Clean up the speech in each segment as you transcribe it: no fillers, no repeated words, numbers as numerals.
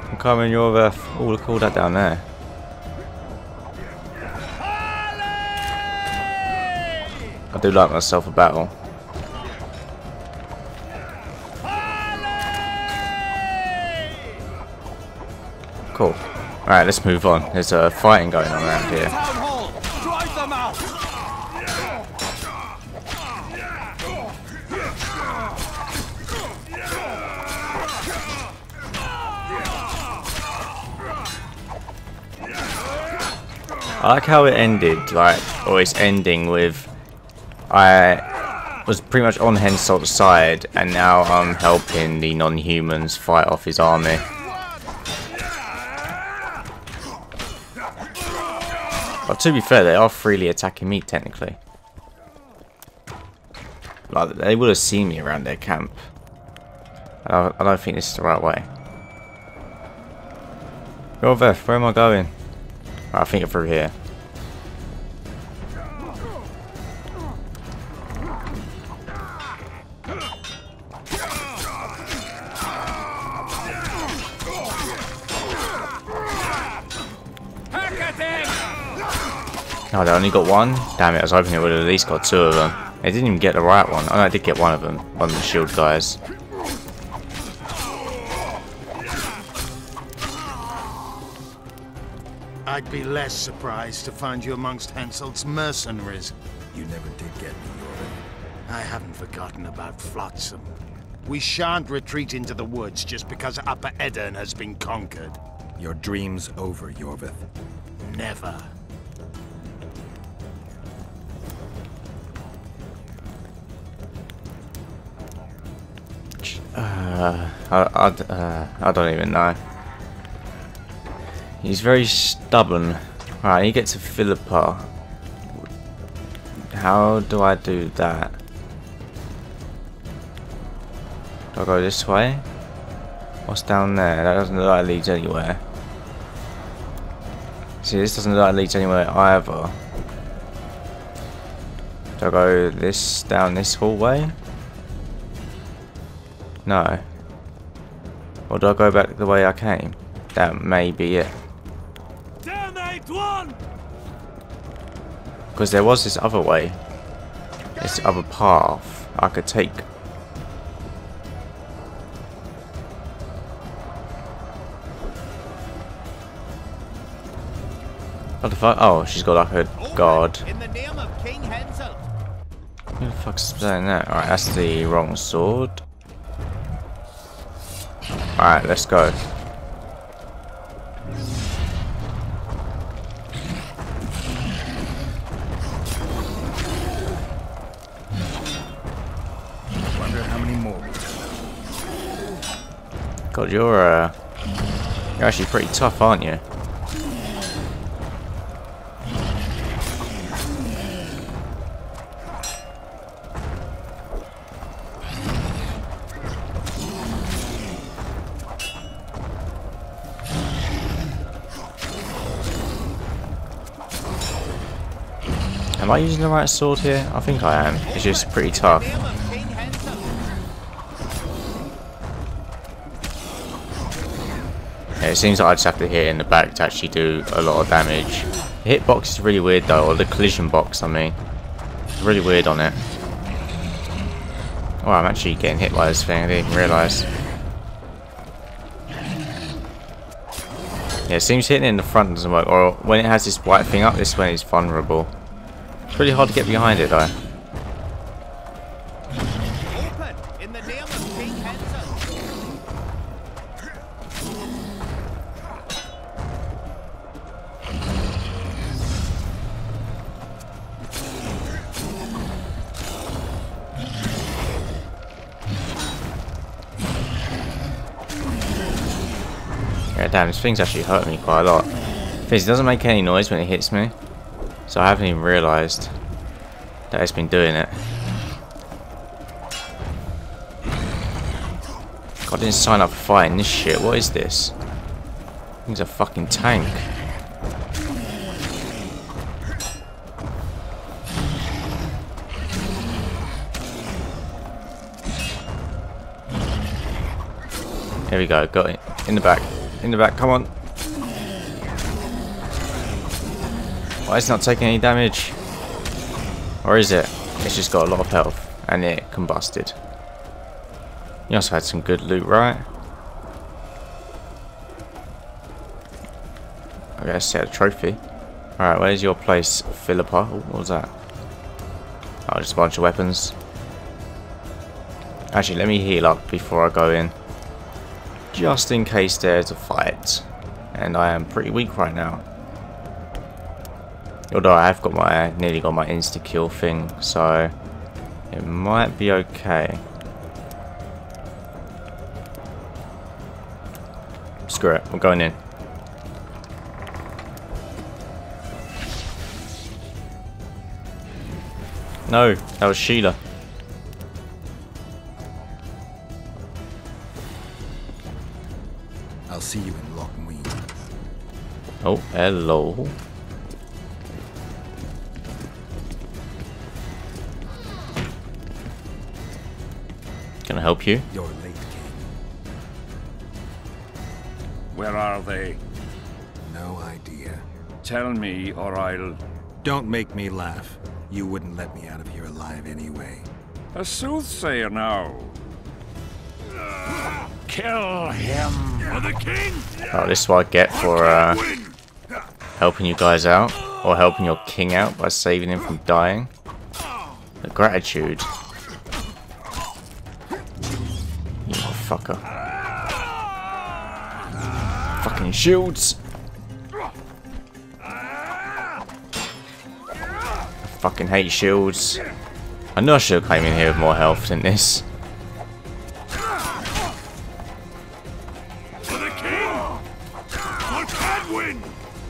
I'm coming, you're oh, look at all that down there. I do like myself a battle. Cool. Alright, let's move on. There's fighting going on around here. I like how it ended, like, or it's ending with I was pretty much on Henselt's side and now I'm helping the non-humans fight off his army. But to be fair, they are freely attacking me technically. Like, they would have seen me around their camp. I don't think this is the right way. Yorveth, where am I going? I think through here. Oh, they only got one? Damn it, I was hoping they would have at least got two of them. They didn't even get the right one. Oh no, I did get one of them. One of the shield guys. I'd be less surprised to find you amongst Henselt's mercenaries. You never did get me, Yorveth. I haven't forgotten about Flotsam. We shan't retreat into the woods just because Upper Eddern has been conquered. Your dream's over, Yorveth. Never. I don't even know. He's very stubborn. Right, he gets to Philippa. How do I do that? Do I go this way? What's down there? That doesn't look like it leads anywhere. See, this doesn't look like it leads anywhere either. Do I go down this hallway? No. Or do I go back the way I came? That may be it. Because there was this other way. This other path I could take. What the fuck? Oh, she's got like a guard. In the name of King Henselt. Who the fuck's saying that? Alright, that's the wrong sword. Alright, let's go. Wonder how many more. God, you're actually pretty tough, aren't you? Am I using the right sword here? I think I am. It's just pretty tough. Yeah, it seems like I just have to hit in the back to actually do a lot of damage. The hitbox is really weird though, or the collision box I mean. It's really weird on it. Oh, I'm actually getting hit by this thing, I didn't even realise. Yeah, it seems hitting it in the front doesn't work, or when it has this white thing up, this one is vulnerable. It's really hard to get behind it though. Open in the name of King Henselt. Yeah, damn, this thing's actually hurting me quite a lot. It doesn't make any noise when it hits me. So I haven't even realised that it's been doing it. God, I didn't sign up for fighting this shit. What is this? Thing's a fucking tank. Here we go. Got it in the back. In the back, come on. Why is it not taking any damage? Or is it? It's just got a lot of health and it combusted. You also had some good loot, right? I guess set a trophy. Alright, where's your place, Philippa? Oh, what was that? Oh, just a bunch of weapons. Actually, let me heal up before I go in. Just in case there's a fight. And I am pretty weak right now. Although I have got my, nearly got my insta-kill thing, so it might be okay. Screw it, we're going in. No, that was Sheila. I'll see you in Lochmuin. Oh, hello. Can I help you? You're late, King. Where are they? No idea. Tell me, or I'll... Don't make me laugh. You wouldn't let me out of here alive anyway. A soothsayer now. Kill him for the king! Oh, this is what I get for helping you guys out. Or helping your king out by saving him from dying. The gratitude. You motherfucker. Fucking shields! I fucking hate shields. I know I should have came in here with more health than this. For the king! For Cadwin!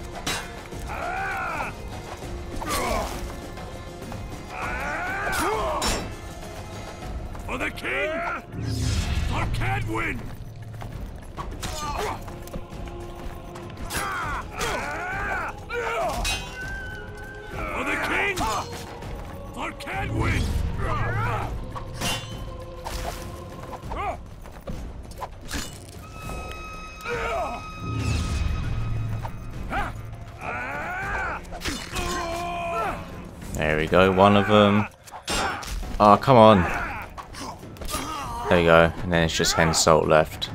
For the king! For Cadwin! For the king! For Cadwin! There we go, one of them. Oh, come on. There you go, and then it's just Henselt left.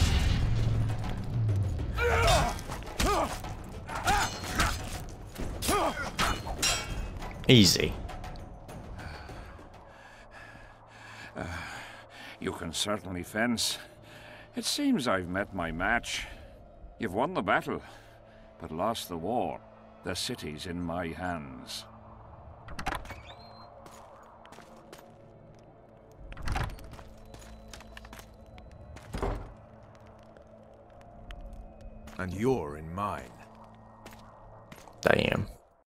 Easy. You can certainly fence. It seems I've met my match. You've won the battle, but lost the war. The city's in my hands. And you're in mine. Damn.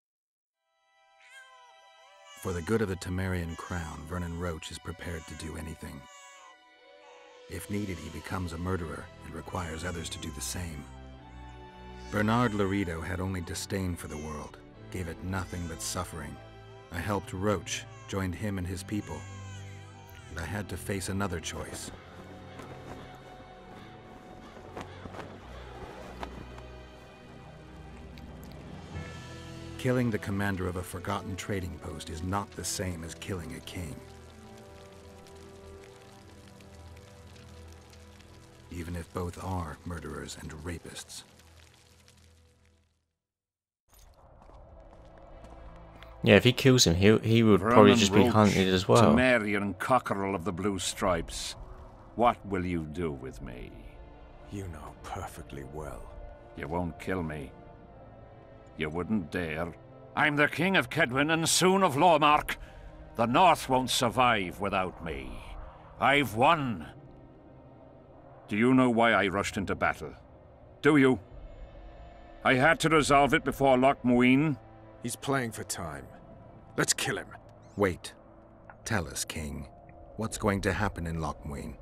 For the good of the Temerian crown, Vernon Roche is prepared to do anything. If needed, he becomes a murderer and requires others to do the same. Bernard Laredo had only disdain for the world, gave it nothing but suffering. I helped Roche, joined him and his people, and I had to face another choice. Killing the commander of a forgotten trading post is not the same as killing a king. Even if both are murderers and rapists. Yeah, if he kills him, he would probably just be hunted as well. Temerian cockerel of the blue stripes. What will you do with me? You know perfectly well. You won't kill me. You wouldn't dare. I'm the king of Kedwin and soon of Lormark. The North won't survive without me. I've won. Do you know why I rushed into battle? Do you? I had to resolve it before Lochmuin. He's playing for time. Let's kill him. Wait. Tell us, King. What's going to happen in Lochmuin?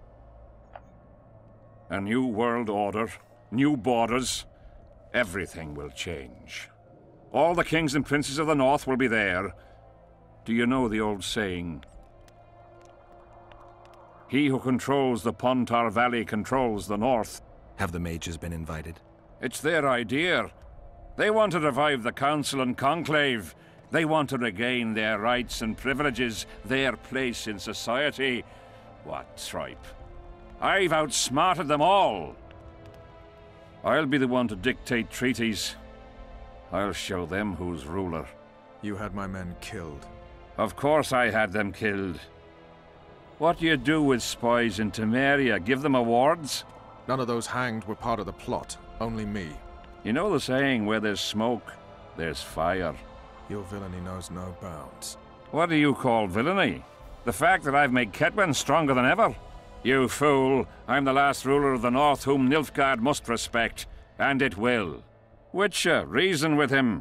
A new world order, new borders. Everything will change. All the kings and princes of the North will be there. Do you know the old saying? He who controls the Pontar Valley controls the North. Have the mages been invited? It's their idea. They want to revive the Council and Conclave. They want to regain their rights and privileges, their place in society. What tripe? I've outsmarted them all. I'll be the one to dictate treaties. I'll show them who's ruler. You had my men killed. Of course I had them killed. What do you do with spies in Temeria? Give them awards? None of those hanged were part of the plot. Only me. You know the saying, where there's smoke, there's fire. Your villainy knows no bounds. What do you call villainy? The fact that I've made Kedwen stronger than ever? You fool! I'm the last ruler of the North whom Nilfgaard must respect, and it will. Witcher, reason with him.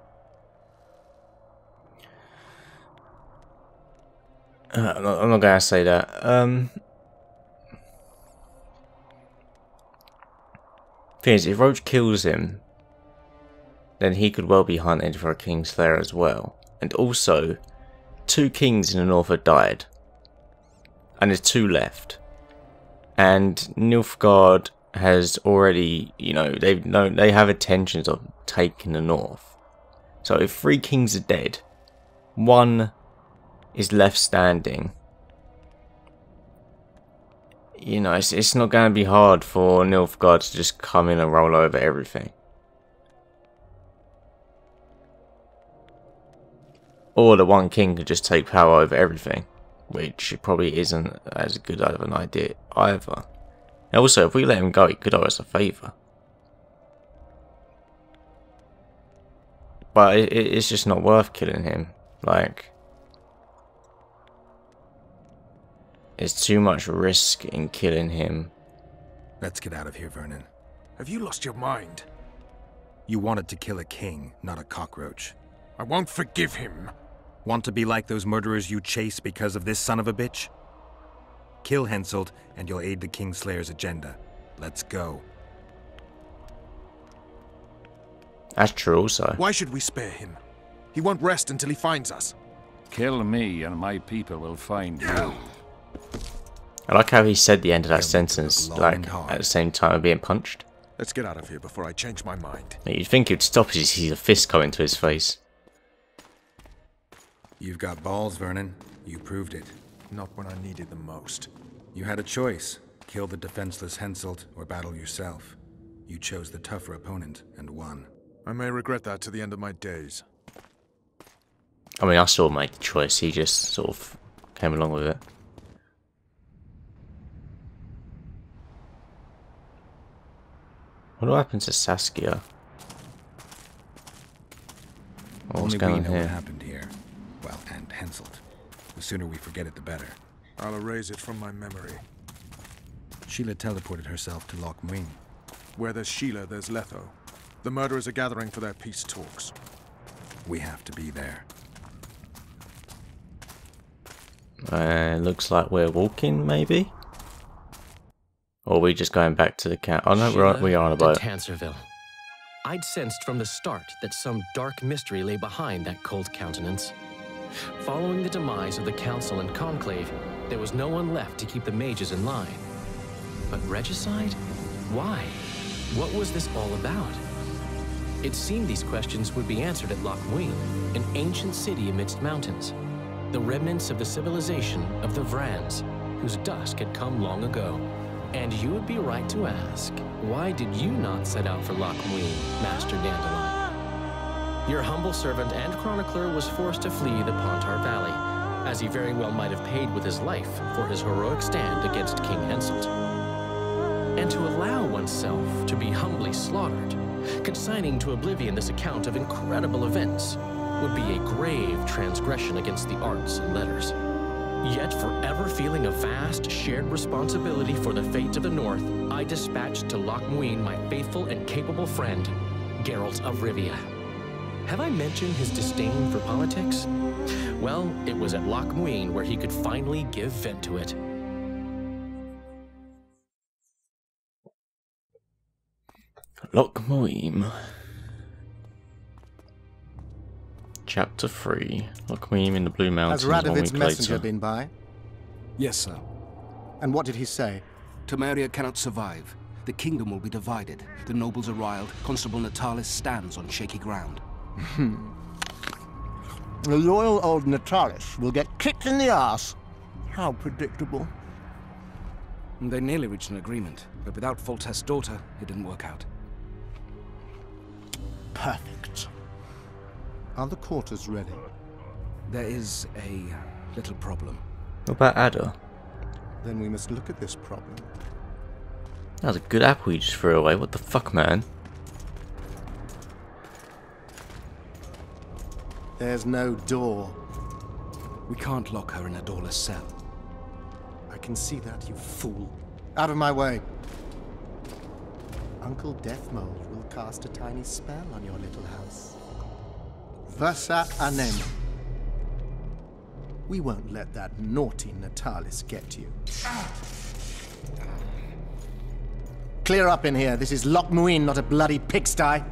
I'm not gonna say that. Thing is, if Roach kills him, then he could well be hunted for a Kingslayer as well. And also, 2 kings in the north have died, and there's 2 left. And Nilfgaard has already, you know, they have intentions of taking the north. So if 3 kings are dead, 1 is left standing. You know, it's not going to be hard for Nilfgaard to just come in and roll over everything. Or the 1 king could just take power over everything, which probably isn't as good of an idea either. And also, if we let him go, he could owe us a favour. But it's just not worth killing him. Like, it's too much risk in killing him. Let's get out of here, Vernon. Have you lost your mind? You wanted to kill a king, not a cockroach. I won't forgive him. Want to be like those murderers you chase because of this son of a bitch? Kill Henselt, and you'll aid the Kingslayer's agenda. Let's go. That's true also. Why should we spare him? He won't rest until he finds us. Kill me and my people will find you. I like how he said the end of that He'll sentence, look like, long and hard. at the same time of being punched. Let's get out of here before I change my mind. You'd think he'd stop as he sees a fist coming to his face. You've got balls, Vernon. You proved it. Not when I needed them most. You had a choice. Kill the defenseless Henselt or battle yourself. You chose the tougher opponent and won. I may regret that to the end of my days. I mean, I saw him make the choice, he just sort of came along with it. What happened to Saskia? What's Only going we on know what here? happened here. Well, and Henselt. The sooner we forget it, the better. I'll erase it from my memory. Sheila teleported herself to Loch Muin. Where there's Sheila, there's Letho. The murderers are gathering for their peace talks. We have to be there. Looks like we're walking, maybe? Or are we just going back to the camp? Oh no, we are on a boat. Tanserville. I'd sensed from the start that some dark mystery lay behind that cold countenance. Following the demise of the Council and Conclave, there was no one left to keep the mages in line. But regicide? Why? What was this all about? It seemed these questions would be answered at Loch Muin, an ancient city amidst mountains, the remnants of the civilization of the Vrans, whose dusk had come long ago. And you would be right to ask, why did you not set out for Loch Muin, Master Dandelion? Your humble servant and chronicler was forced to flee the Pontar Valley, as he very well might have paid with his life for his heroic stand against King Henselt. And to allow oneself to be humbly slaughtered, consigning to oblivion this account of incredible events, would be a grave transgression against the arts and letters. Yet, forever feeling a vast, shared responsibility for the fate of the North, I dispatched to Loch Muin my faithful and capable friend, Geralt of Rivia. Have I mentioned his disdain for politics? Well, it was at Loch Muin where he could finally give vent to it. Loch Muin. Chapter 3. Loch Muin in the Blue Mountains. Has 1 Radovid's week messenger later. been by? Yes, sir. And what did he say? Temeria cannot survive. the kingdom will be divided. The nobles are riled. Constable Natalis stands on shaky ground. The loyal old Natalis will get kicked in the ass. How predictable. They nearly reached an agreement, but without Foltest's daughter, it didn't work out. Perfect. Are the quarters ready? There is a little problem. What about Ada? Then we must look at this problem. That was a good apple you just threw away. What the fuck, man? There's no door. We can't lock her in a doorless cell. I can see that, you fool. Out of my way. Uncle Deathmold will cast a tiny spell on your little house. Versa Anem. We won't let that naughty Natalis get you. Clear up in here. This is Loch Muin, not a bloody pigsty.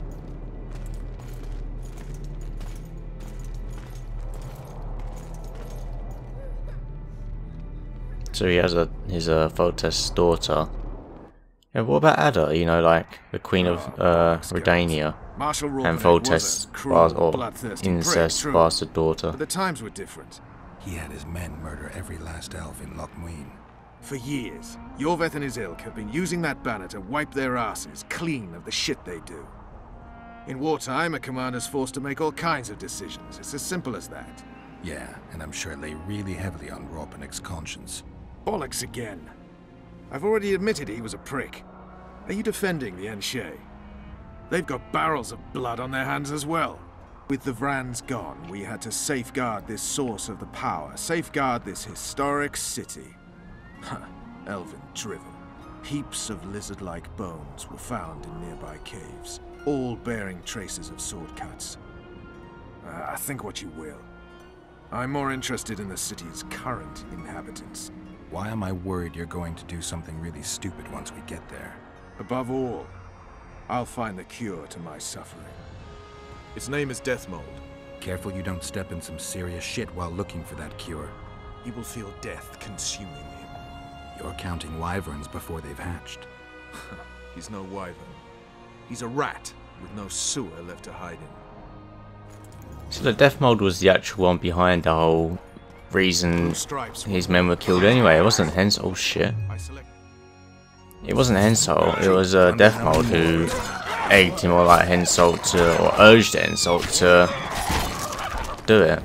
So he has his Foltest's daughter. Yeah, what about Ada? You know, like the Queen of Redania and Foltest's incest bastard daughter. But the times were different. He had his men murder every last elf in Loch Muin. For years, Yorveth and his ilk have been using that banner to wipe their asses clean of the shit they do. In wartime, a commander's forced to make all kinds of decisions. It's as simple as that. Yeah, and I'm sure it lay really heavily on Ropenick's conscience. Bollocks again. I've already admitted he was a prick. Are you defending the Enshe? They've got barrels of blood on their hands as well. With the Vrans gone, we had to safeguard this source of the power, safeguard this historic city. Elven drivel. Heaps of lizard-like bones were found in nearby caves, all bearing traces of sword cuts. Think what you will. I'm more interested in the city's current inhabitants. Why am I worried you're going to do something really stupid once we get there? Above all, I'll find the cure to my suffering. Its name is Deathmold. Careful you don't step in some serious shit while looking for that cure. He will feel death consuming him. You're counting wyverns before they've hatched. He's no wyvern. He's a rat with no sewer left to hide in. So the Deathmold was the actual one behind the whole reason his men were killed anyway. It wasn't Henselt. Oh shit. It wasn't Henselt. It was Deathmold who egged him, or like Henselt to, or urged Henselt to do it.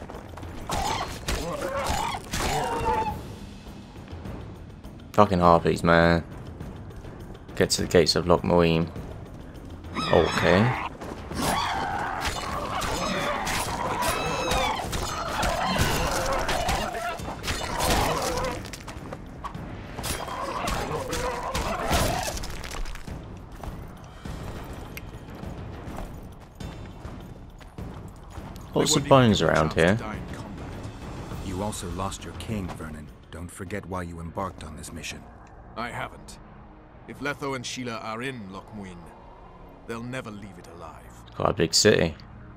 Fucking harpies, man. Get to the gates of Loch Muin. Okay. Lots of bones around here. You also lost your king, Vernon. Don't forget why you embarked on this mission. I haven't. If Letho and Sheila are in Loch Muin, they'll never leave it alive. It's quite a big city.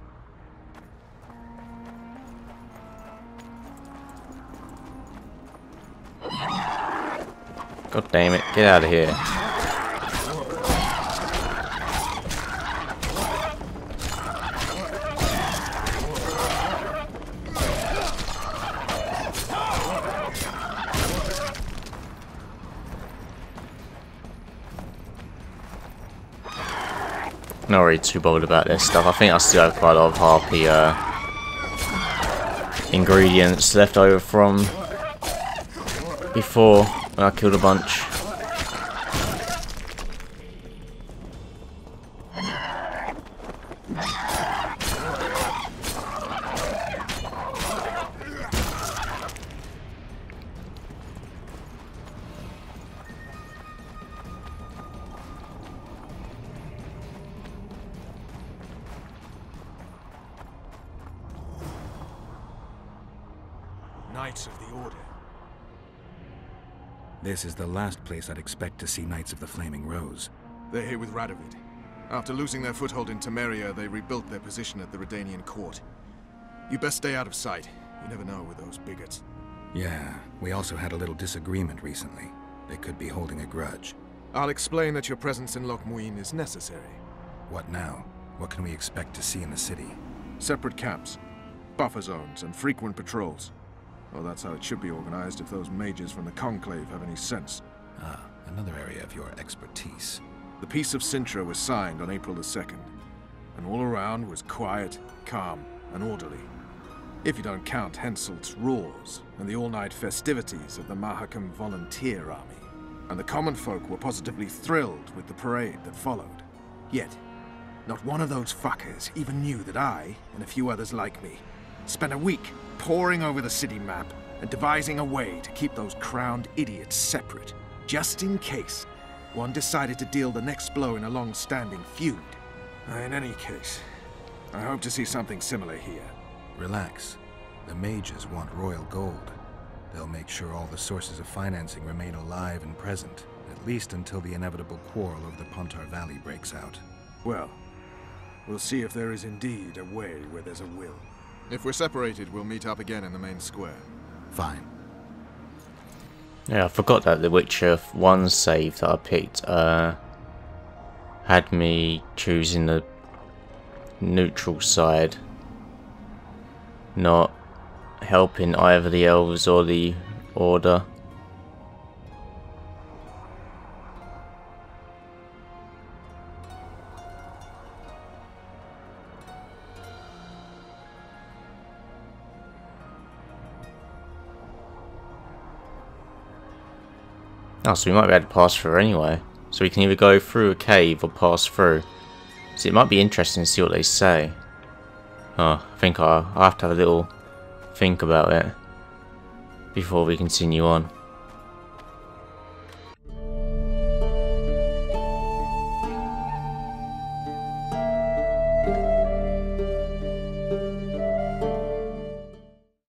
God damn it, get out of here. Not really too bothered about this stuff. I think I still have quite a lot of harpy ingredients left over from before when I killed a bunch. Knights of the Order. This is the last place I'd expect to see Knights of the Flaming Rose. They're here with Radovid. After losing their foothold in Temeria, they rebuilt their position at the Redanian court. You best stay out of sight. You never know with those bigots. Yeah, we also had a little disagreement recently. They could be holding a grudge. I'll explain that your presence in Loc Muinne is necessary. What now? What can we expect to see in the city? Separate camps, buffer zones, and frequent patrols. Well, that's how it should be organized if those mages from the Conclave have any sense. Ah, another area of your expertise. The Peace of Cintra was signed on April the 2nd, and all around was quiet, calm, and orderly. If you don't count Henselt's roars and the all-night festivities of the Mahakam Volunteer Army. And the common folk were positively thrilled with the parade that followed. Yet, not one of those fuckers even knew that I, and a few others like me, spent a week poring over the city map and devising a way to keep those crowned idiots separate, just in case one decided to deal the next blow in a long-standing feud. In any case, I hope to see something similar here. Relax. The mages want royal gold. They'll make sure all the sources of financing remain alive and present, at least until the inevitable quarrel over the Pontar Valley breaks out. Well, we'll see if there is indeed a way where there's a will. If we're separated, we'll meet up again in the main square. Fine. Yeah, I forgot that the Witcher 1 save that I picked had me choosing the neutral side, not helping either the elves or the Order. Oh, so we might be able to pass through anyway. So we can either go through a cave or pass through. So it might be interesting to see what they say. Oh, I think I'll have to have a little think about it before we continue on.